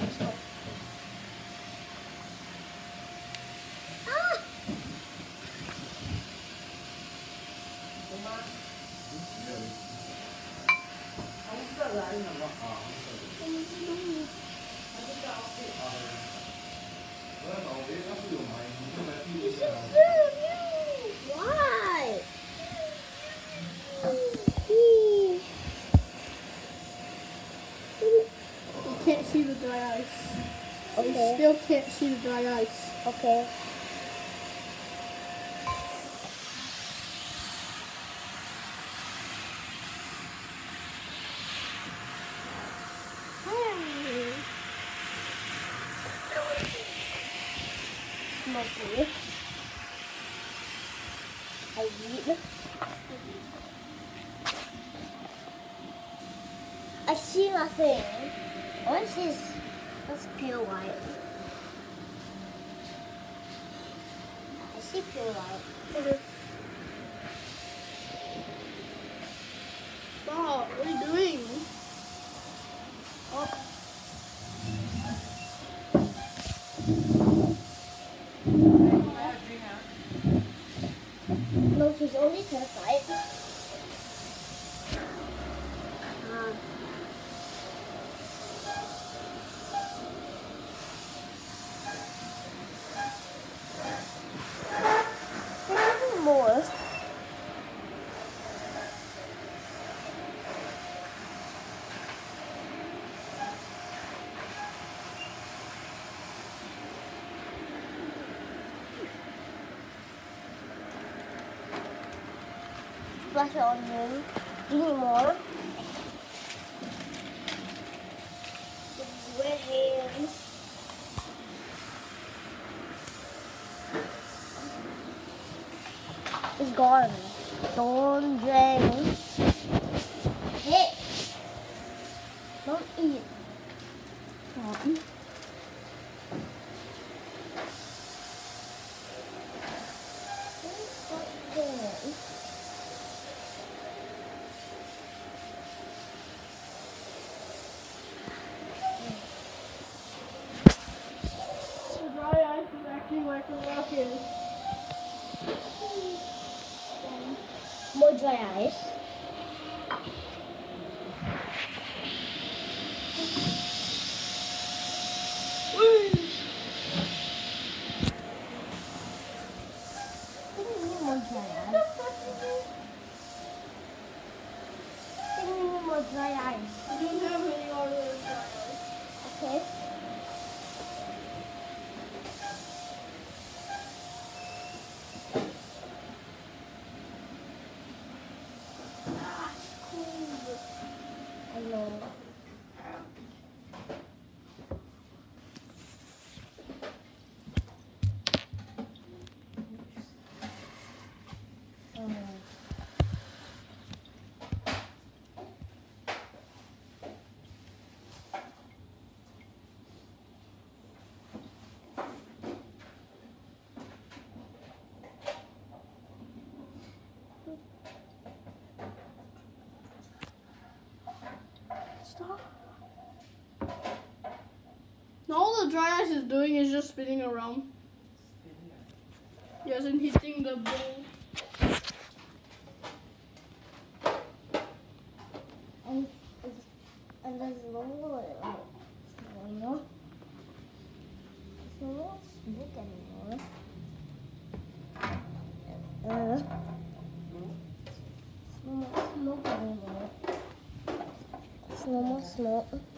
Why? You can't see the dry ice. Okay. You still can't see the dry ice. Okay. Smoky. I eat. I see nothing. Orange is that's pure white. I see pure white. Stop. What are you doing? Oh. No, she's only terrified. More. Splash it on you. Do you need more? Wet hands. It's gone. Don't drink. Hey! Don't eat. Stop. The dry ice is acting like a rocket. More dry ice. More dry ice. More dry ice. I don't have any other dry ice. Okay. I know. Stop. Now all the dry ice is doing is just spinning around. Yes, and hitting the bowl. And there's no like snow. There's no smoke anymore. No more smoke anymore. There's no more smoke.